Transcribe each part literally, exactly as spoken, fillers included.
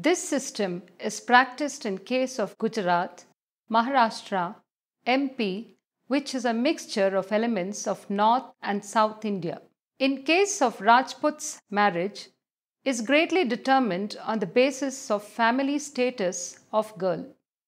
This system is practiced in case of Gujarat, Maharashtra, M P, which is a mixture of elements of North and South India. In case of Rajputs, marriage is greatly determined on the basis of family status of girl.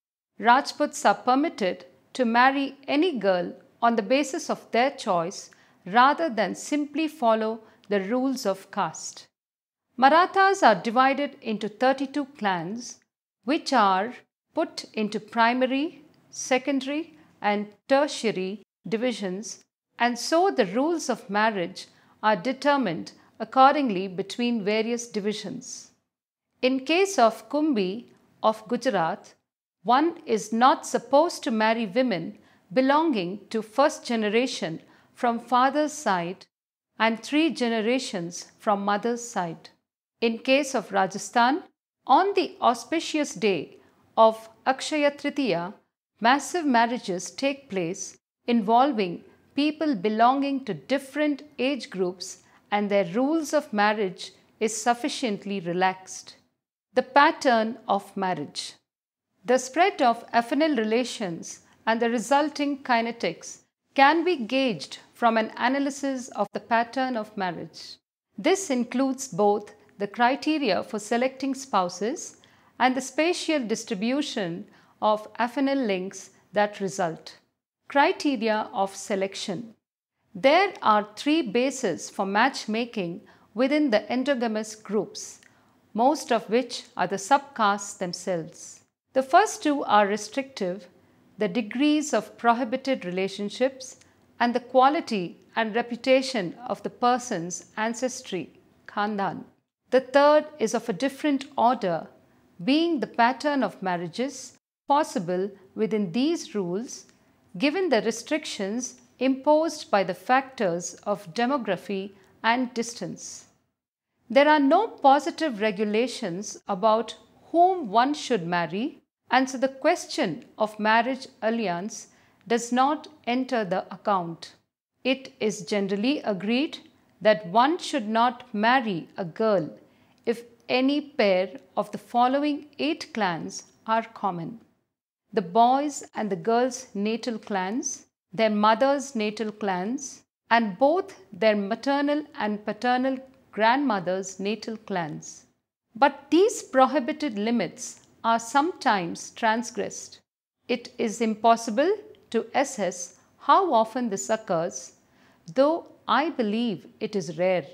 Rajputs are permitted to marry any girl on the basis of their choice rather than simply follow the rules of caste. Marathas are divided into thirty-two clans, which are put into primary, secondary, and tertiary divisions, and so the rules of marriage are determined accordingly between various divisions. In case of Kumbi of Gujarat, one is not supposed to marry women belonging to first generation from father's side and three generations from mother's side. In case of Rajasthan, on the auspicious day of Akshaya Tritiya, massive marriages take place involving people belonging to different age groups, and their rules of marriage is sufficiently relaxed. The pattern of marriage. The spread of affinal relations and the resulting kinetics can be gauged from an analysis of the pattern of marriage. This includes both the criteria for selecting spouses and the spatial distribution of affinal links that result. Criteria of selection. There are three bases for matchmaking within the endogamous groups, most of which are the subcastes themselves. The first two are restrictive, the degrees of prohibited relationships, and the quality and reputation of the person's ancestry, Khandan. The third is of a different order, being the pattern of marriages possible within these rules, given the restrictions imposed by the factors of demography and distance. There are no positive regulations about whom one should marry, and so the question of marriage alliance does not enter the account. It is generally agreed that one should not marry a girl if any pair of the following eight clans are common: the boys and the girls' natal clans, their mothers' natal clans, and both their maternal and paternal grandmothers' natal clans. But these prohibited limits are sometimes transgressed. It is impossible to assess how often this occurs, though I believe it is rare.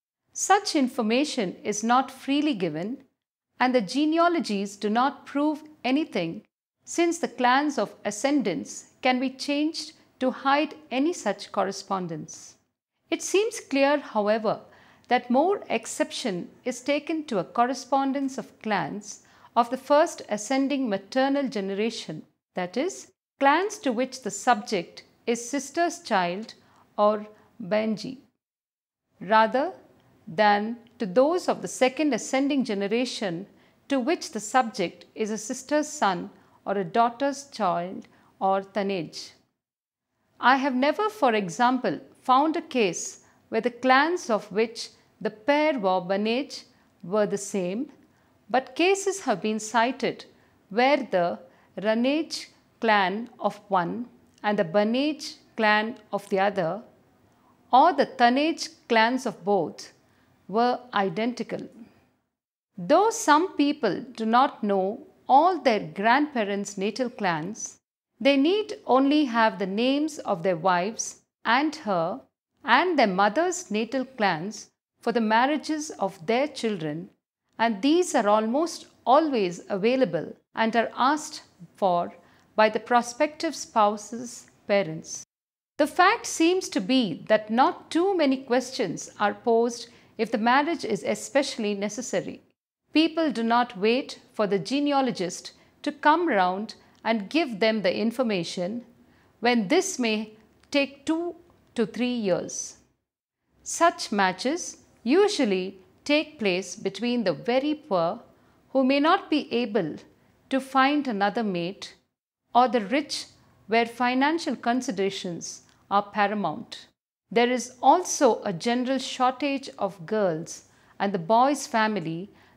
Such information is not freely given, and the genealogies do not prove anything, since the clans of ascendants can be changed to hide any such correspondence. It seems clear, however, that more exception is taken to a correspondence of clans of the first ascending maternal generation, that is, clans to which the subject is sister's child or Benji, rather than to those of the second ascending generation to which the subject is a sister's son or a daughter's child or tonnage. I have never, for example, found a case where the clans of which the pair were Banage were the same, but cases have been cited where the Ranage clan of one and the Banage clan of the other, or the Tonnage clans of both, were identical. Though some people do not know all their grandparents' natal clans, they need only have the names of their wives and her and their mother's natal clans for the marriages of their children, and these are almost always available and are asked for by the prospective spouse's parents. The fact seems to be that not too many questions are posed if the marriage is especially necessary. People do not wait for the genealogist to come round and give them the information, when this may take two to three years. Such matches usually take place between the very poor, who may not be able to find another mate, or the rich, where financial considerations are paramount. There is also a general shortage of girls, and the boy's family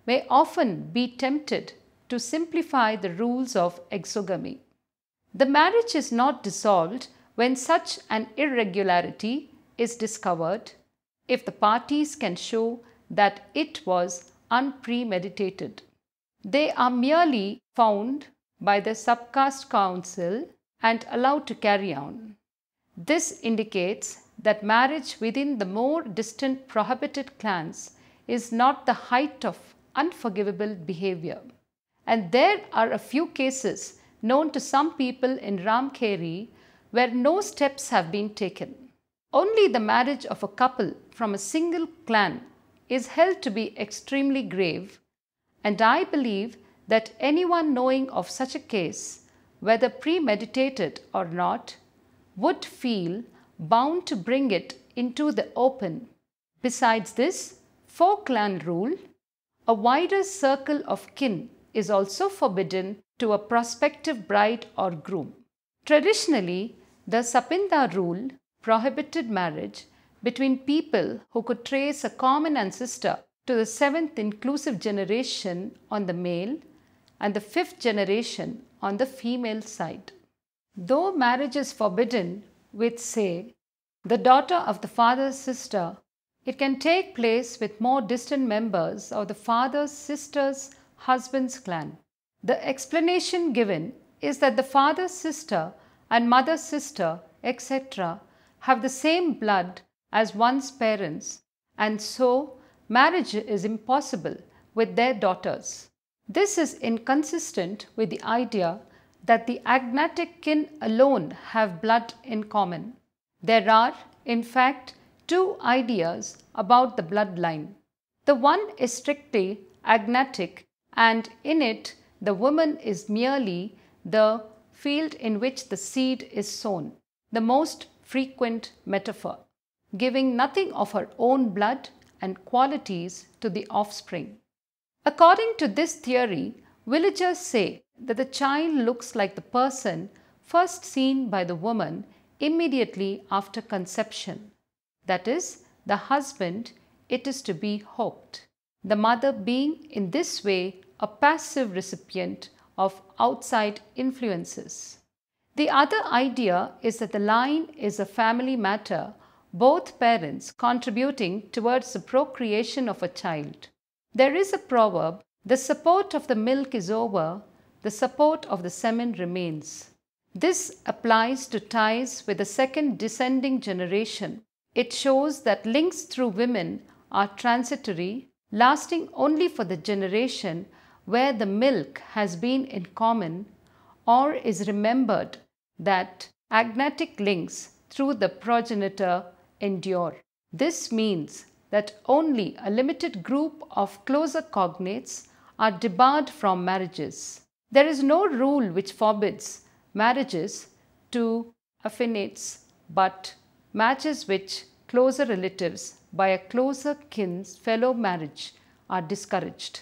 may often be tempted to simplify the rules of exogamy. The marriage is not dissolved when such an irregularity is discovered if the parties can show that it was unpremeditated. They are merely found by the subcaste council and allowed to carry on. This indicates that marriage within the more distant prohibited clans is not the height of unforgivable behavior. And there are a few cases known to some people in Ramkheri where no steps have been taken. Only the marriage of a couple from a single clan is held to be extremely grave, and I believe that anyone knowing of such a case, whether premeditated or not, would feel bound to bring it into the open. Besides this four-clan rule, a wider circle of kin is also forbidden to a prospective bride or groom. Traditionally, the Sapinda rule prohibited marriage between people who could trace a common ancestor to the seventh inclusive generation on the male and the fifth generation on the female side. Though marriage is forbidden with, say, the daughter of the father's sister, it can take place with more distant members of the father's sister's husband's clan. The explanation given is that the father's sister and mother's sister, et cetera, have the same blood as one's parents, and so marriage is impossible with their daughters. This is inconsistent with the idea that the agnatic kin alone have blood in common. There are, in fact, two ideas about the bloodline. The one is strictly agnatic, and in it the woman is merely the field in which the seed is sown, the most frequent metaphor, giving nothing of her own blood and qualities to the offspring. According to this theory, villagers say that the child looks like the person first seen by the woman immediately after conception. That is, the husband, it is to be hoped. The mother being in this way a passive recipient of outside influences. The other idea is that the line is a family matter, both parents contributing towards the procreation of a child. There is a proverb, the support of the milk is over, the support of the semen remains. This applies to ties with the second descending generation. It shows that links through women are transitory, lasting only for the generation where the milk has been in common, or is remembered that agnatic links through the progenitor endure. This means that only a limited group of closer cognates are debarred from marriages. There is no rule which forbids marriages to affinites, but matches which closer relatives by a closer kin's fellow marriage are discouraged.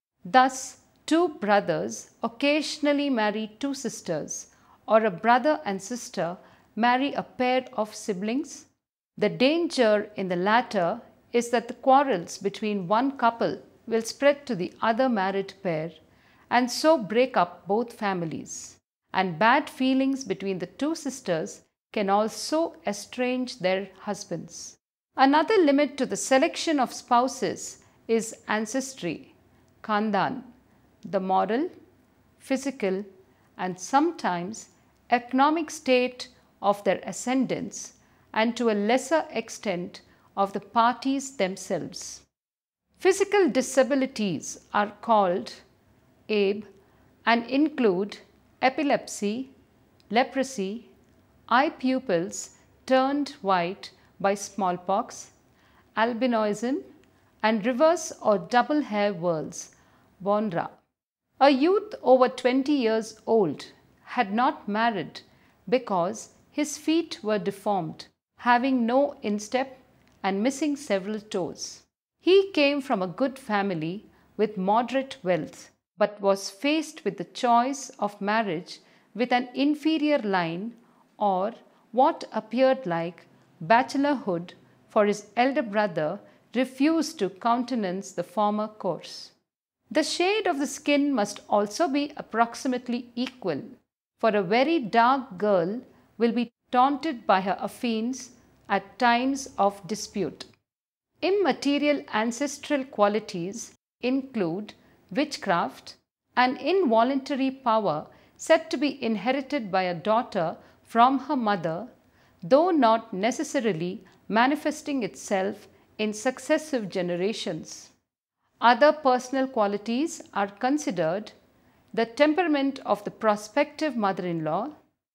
Thus, two brothers occasionally marry two sisters, or a brother and sister marry a pair of siblings. The danger in the latter is that the quarrels between one couple will spread to the other married pair and so break up both families. And bad feelings between the two sisters can also estrange their husbands. Another limit to the selection of spouses is ancestry, khandan, the moral, physical, and sometimes economic state of their ascendants, and to a lesser extent of the parties themselves. Physical disabilities are called abe and include epilepsy, leprosy, eye pupils turned white by smallpox, albinism, and reverse or double hair whorls, Bonra. A youth over twenty years old had not married because his feet were deformed, having no instep and missing several toes. He came from a good family with moderate wealth, but was faced with the choice of marriage with an inferior line or what appeared like bachelorhood, for his elder brother refused to countenance the former course. The shade of the skin must also be approximately equal, for a very dark girl will be taunted by her affines at times of dispute. Immaterial ancestral qualities include witchcraft, an involuntary power said to be inherited by a daughter from her mother, though not necessarily manifesting itself in successive generations. Other personal qualities are considered the temperament of the prospective mother-in-law,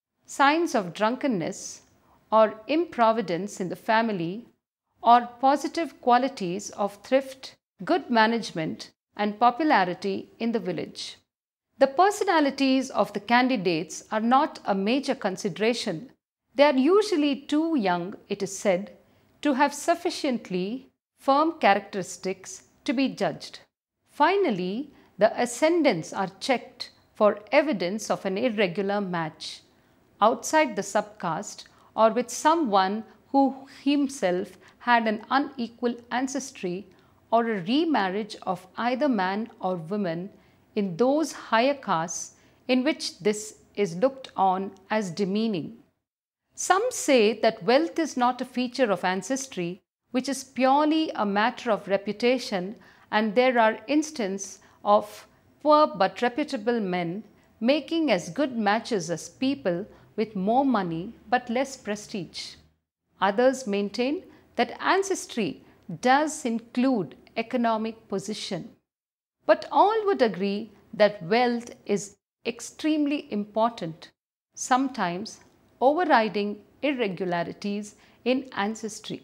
signs of drunkenness or improvidence in the family, or positive qualities of thrift, good management, and popularity in the village. The personalities of the candidates are not a major consideration. They are usually too young, it is said, to have sufficiently firm characteristics to be judged. Finally, the ascendants are checked for evidence of an irregular match outside the subcaste or with someone who himself had an unequal ancestry, or a remarriage of either man or woman in those higher castes in which this is looked on as demeaning. Some say that wealth is not a feature of ancestry, which is purely a matter of reputation, and there are instances of poor but reputable men making as good matches as people with more money but less prestige. Others maintain that ancestry does include economic position. But all would agree that wealth is extremely important, sometimes overriding irregularities in ancestry.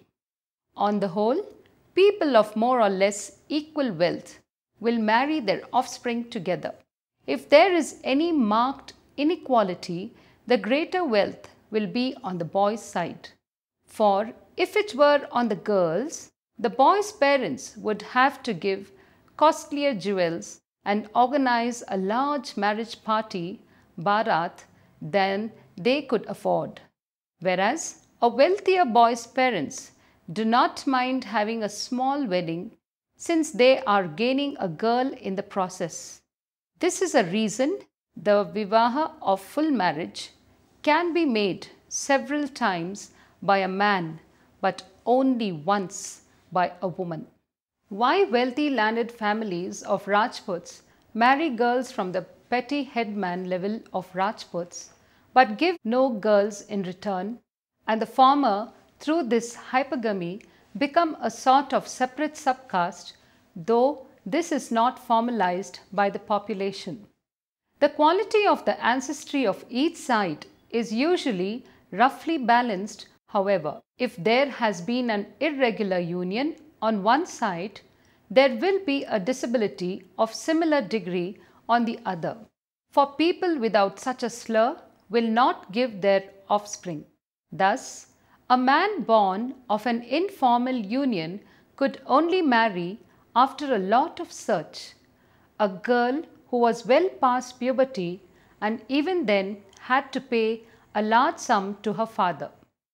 On the whole, people of more or less equal wealth will marry their offspring together. If there is any marked inequality, the greater wealth will be on the boy's side. For if it were on the girls, the boy's parents would have to give costlier jewels and organize a large marriage party, barat, than they could afford. Whereas a wealthier boy's parents do not mind having a small wedding, since they are gaining a girl in the process. This is a reason the vivaha of full marriage can be made several times by a man, but only once by a woman. Why wealthy landed families of Rajputs marry girls from the petty headman level of Rajputs, but give no girls in return, and the former, through this hypergamy, become a sort of separate subcaste, though this is not formalized by the population. The quality of the ancestry of each side is usually roughly balanced. However, if there has been an irregular union on one side, there will be a disability of similar degree on the other. For people without such a slur will not give their offspring. Thus, a man born of an informal union could only marry after a lot of search a girl who was well past puberty, and even then had to pay a large sum to her father.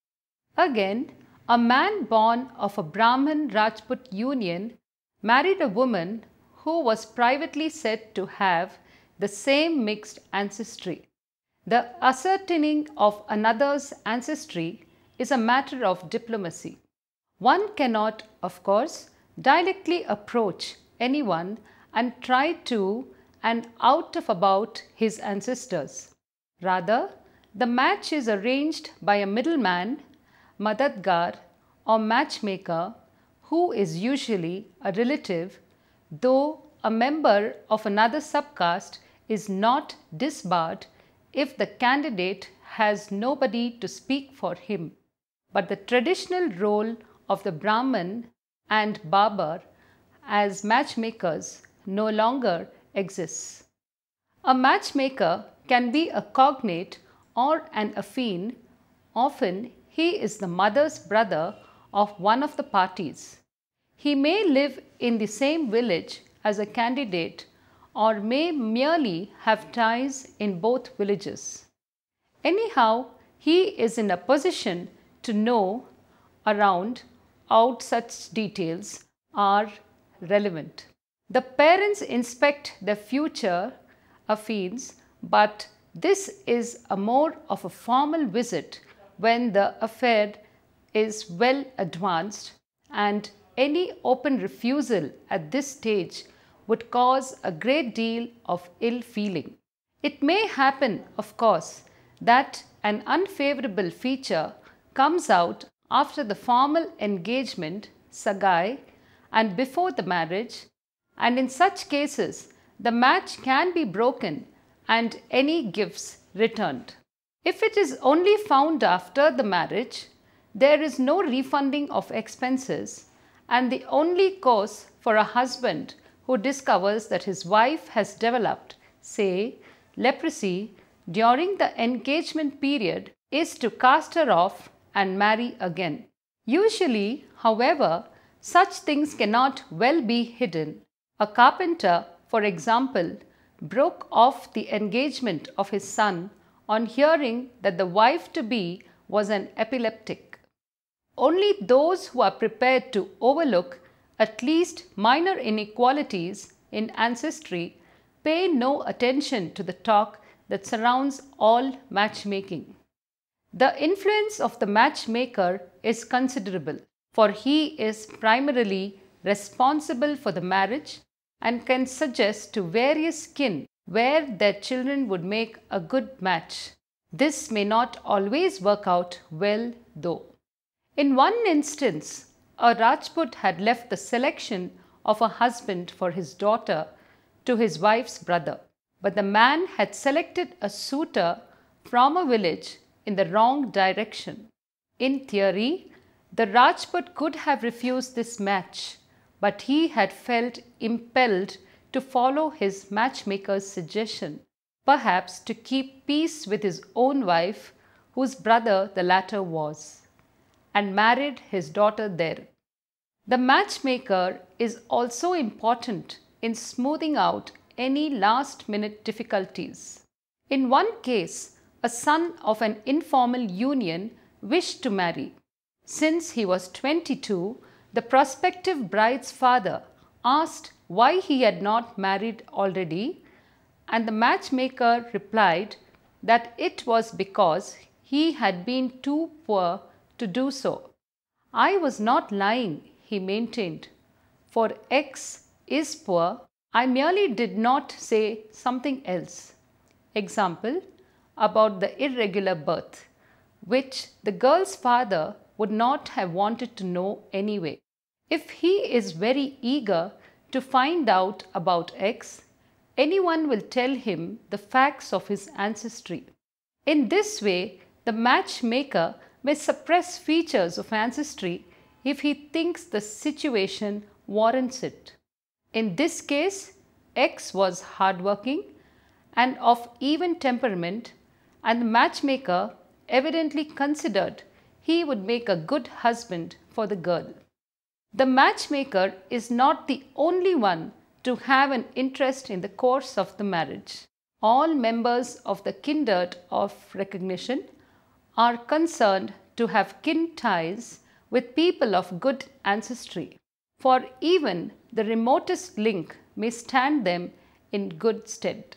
Again, a man born of a Brahmin Rajput union married a woman who was privately said to have the same mixed ancestry. The ascertaining of another's ancestry is a matter of diplomacy. One cannot, of course, directly approach anyone and try to and out of about his ancestors. Rather, the match is arranged by a middleman, madadgar, or matchmaker, who is usually a relative, though a member of another subcaste is not disbarred if the candidate has nobody to speak for him. But the traditional role of the Brahmin and Barbar as matchmakers no longer exists. A matchmaker can be a cognate or an affine. Often he is the mother's brother of one of the parties. He may live in the same village as a candidate or may merely have ties in both villages. Anyhow, he is in a position to know around out such details are relevant. The parents inspect their future affiance, but this is a more of a formal visit when the affair is well advanced, and any open refusal at this stage would cause a great deal of ill feeling. It may happen, of course, that an unfavorable feature comes out after the formal engagement, sagai, and before the marriage, and in such cases the match can be broken and any gifts returned. If it is only found after the marriage, there is no refunding of expenses, and the only course for a husband who discovers that his wife has developed, say, leprosy during the engagement period is to cast her off and marry again. Usually, however, such things cannot well be hidden. A carpenter, for example, broke off the engagement of his son on hearing that the wife-to-be was an epileptic. Only those who are prepared to overlook at least minor inequalities in ancestry pay no attention to the talk that surrounds all matchmaking. The influence of the matchmaker is considerable, for he is primarily responsible for the marriage and can suggest to various kin where their children would make a good match. This may not always work out well though. In one instance, a Rajput had left the selection of a husband for his daughter to his wife's brother, but the man had selected a suitor from a village in the wrong direction. In theory, the Rajput could have refused this match, but he had felt impelled to follow his matchmaker's suggestion, perhaps to keep peace with his own wife, whose brother the latter was, and married his daughter there. The matchmaker is also important in smoothing out any last-minute difficulties. In one case, a son of an informal union wished to marry. Since he was twenty-two, the prospective bride's father asked why he had not married already, and the matchmaker replied that it was because he had been too poor to do so. I was not lying, he maintained, for X is poor. I merely did not say something else. Example, about the irregular birth, which the girl's father would not have wanted to know anyway. If he is very eager to find out about X, anyone will tell him the facts of his ancestry. In this way, the matchmaker may suppress features of ancestry if he thinks the situation warrants it. In this case, X was hardworking and of even temperament, and the matchmaker evidently considered he would make a good husband for the girl. The matchmaker is not the only one to have an interest in the course of the marriage. All members of the kindred of recognition are concerned to have kin ties with people of good ancestry, for even the remotest link may stand them in good stead.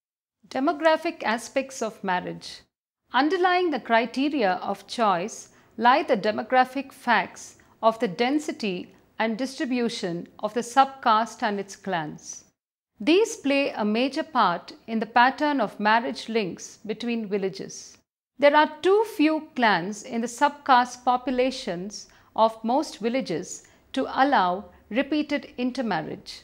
Demographic aspects of marriage. Underlying the criteria of choice lie the demographic facts of the density and distribution of the subcaste and its clans. These play a major part in the pattern of marriage links between villages. There are too few clans in the subcaste populations of most villages to allow repeated intermarriage.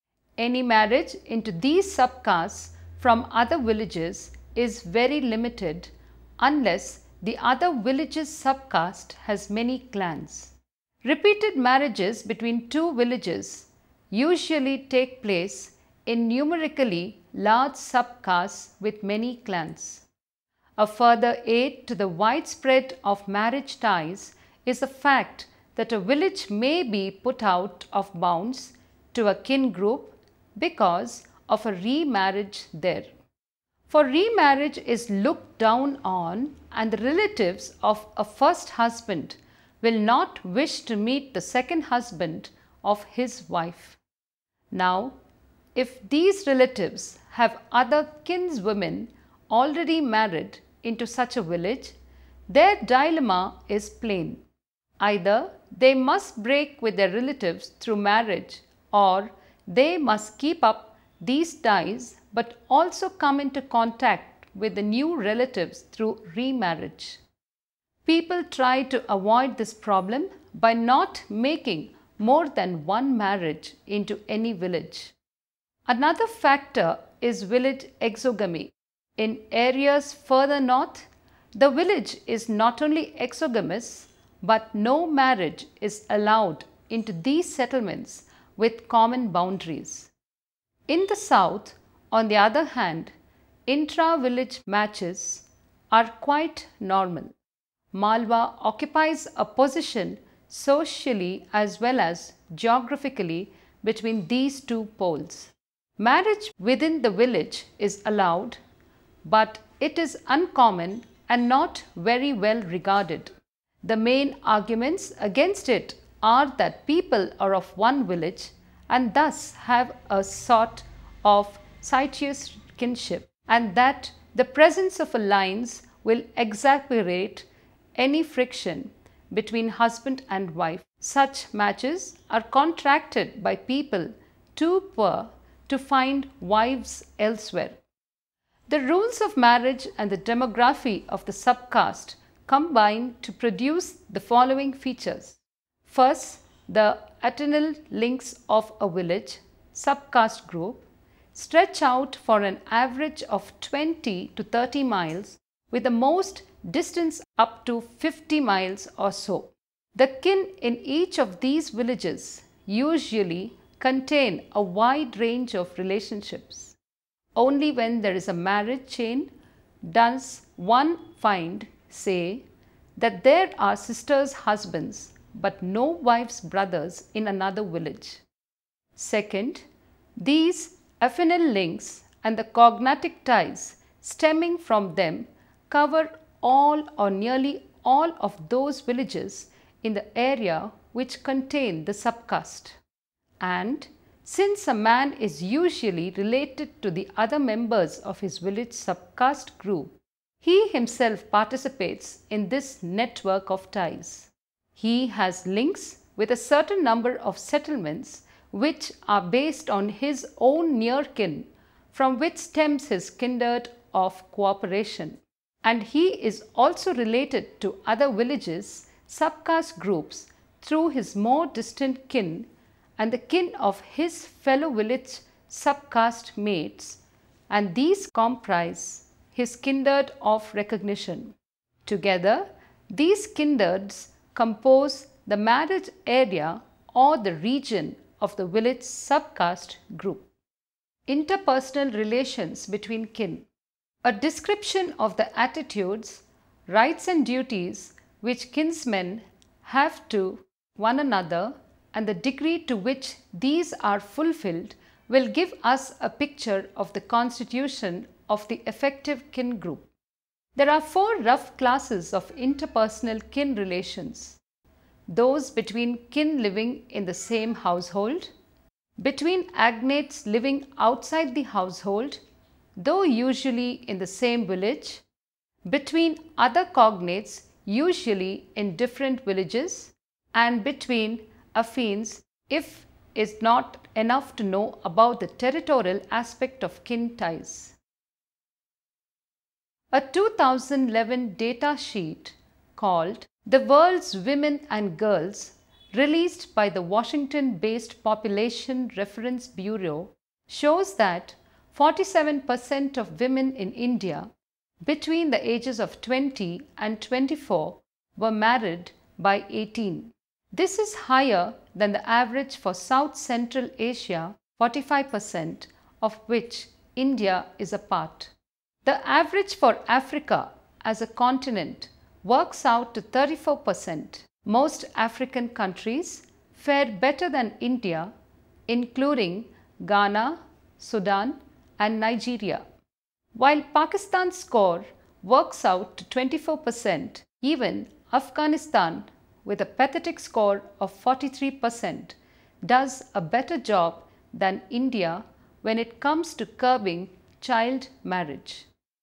Any marriage into these subcastes from other villages is very limited unless the other village's subcaste has many clans. Repeated marriages between two villages usually take place in numerically large subcastes with many clans. A further aid to the widespread of marriage ties is the fact that a village may be put out of bounds to a kin group because of a remarriage there. For remarriage is looked down on, and the relatives of a first husband will not wish to meet the second husband of his wife. Now, if these relatives have other kinswomen already married into such a village, their dilemma is plain. Either they must break with their relatives through marriage, or they must keep up these ties but also come into contact with the new relatives through remarriage. People try to avoid this problem by not making more than one marriage into any village. Another factor is village exogamy. In areas further north, the village is not only exogamous, but no marriage is allowed into these settlements with common boundaries. In the south, on the other hand, intra-village matches are quite normal. Malwa occupies a position socially as well as geographically between these two poles. Marriage within the village is allowed, but it is uncommon and not very well regarded. The main arguments against it are that people are of one village and thus have a sort of Sociology kinship, and that the presence of alliance will exacerbate any friction between husband and wife. Such matches are contracted by people too poor to find wives elsewhere. The rules of marriage and the demography of the subcaste combine to produce the following features. First, the atenal links of a village subcaste group stretch out for an average of twenty to thirty miles, with the most distance up to fifty miles or so. The kin in each of these villages usually contain a wide range of relationships. Only when there is a marriage chain does one find, say, that there are sisters' husbands but no wives' brothers in another village. Second, these affinal links and the cognatic ties stemming from them cover all or nearly all of those villages in the area which contain the subcaste. And since a man is usually related to the other members of his village subcaste group, he himself participates in this network of ties. He has links with a certain number of settlements which are based on his own near kin, from which stems his kindred of cooperation. And he is also related to other villages, subcaste groups through his more distant kin and the kin of his fellow village subcaste mates, and these comprise his kindred of recognition. Together, these kindreds compose the marriage area or the region of the village subcaste group. Interpersonal relations between kin. A description of the attitudes, rights and duties which kinsmen have to one another and the degree to which these are fulfilled will give us a picture of the constitution of the effective kin group. There are four rough classes of interpersonal kin relations: those between kin living in the same household, between agnates living outside the household, though usually in the same village, between other cognates usually in different villages, and between affines if is not enough to know about the territorial aspect of kin ties. A two thousand eleven data sheet called The World's Women and Girls, released by the Washington-based Population Reference Bureau, shows that forty-seven percent of women in India between the ages of twenty and twenty-four were married by eighteen. This is higher than the average for South Central Asia, forty-five percent, of which India is a part. The average for Africa as a continent works out to thirty-four percent. Most African countries fare better than India, including Ghana, Sudan, and Nigeria. While Pakistan's score works out to twenty-four percent, even Afghanistan, with a pathetic score of forty-three percent, does a better job than India when it comes to curbing child marriage.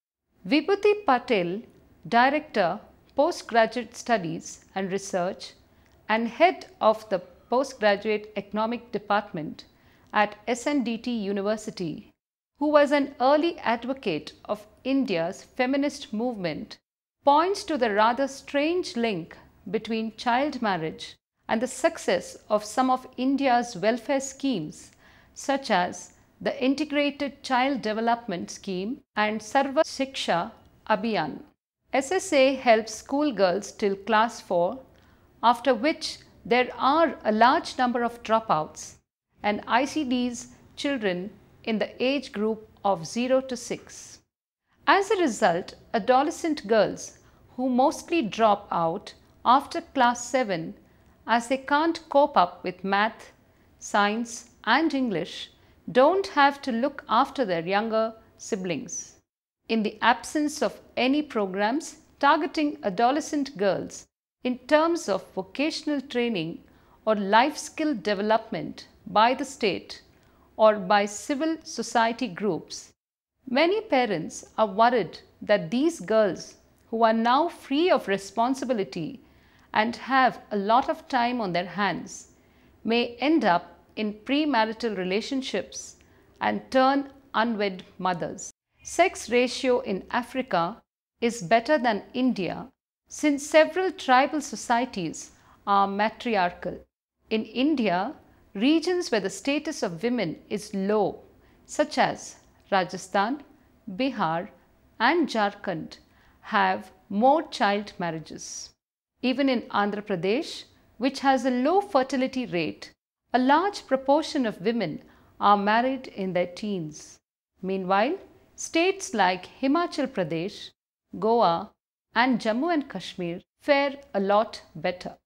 Vibhuti Patel, Director, Postgraduate Studies and Research and Head of the Postgraduate Economic Department at S N D T University, who was an early advocate of India's feminist movement, points to the rather strange link between child marriage and the success of some of India's welfare schemes such as the Integrated Child Development Scheme and Sarva Shiksha Abhiyan. S S A helps schoolgirls till class four, after which there are a large number of dropouts, and I C Ds children in the age group of zero to six. As a result, adolescent girls who mostly drop out after class seven as they can't cope up with math, science and English don't have to look after their younger siblings. In the absence of any programs targeting adolescent girls in terms of vocational training or life skill development by the state or by civil society groups, many parents are worried that these girls who are now free of responsibility and have a lot of time on their hands may end up in premarital relationships and turn unwed mothers. Sex ratio in Africa is better than India since several tribal societies are matriarchal. In India, regions where the status of women is low, such as Rajasthan, Bihar and Jharkhand, have more child marriages. Even in Andhra Pradesh, which has a low fertility rate, a large proportion of women are married in their teens. Meanwhile, states like Himachal Pradesh, Goa and Jammu and Kashmir fare a lot better.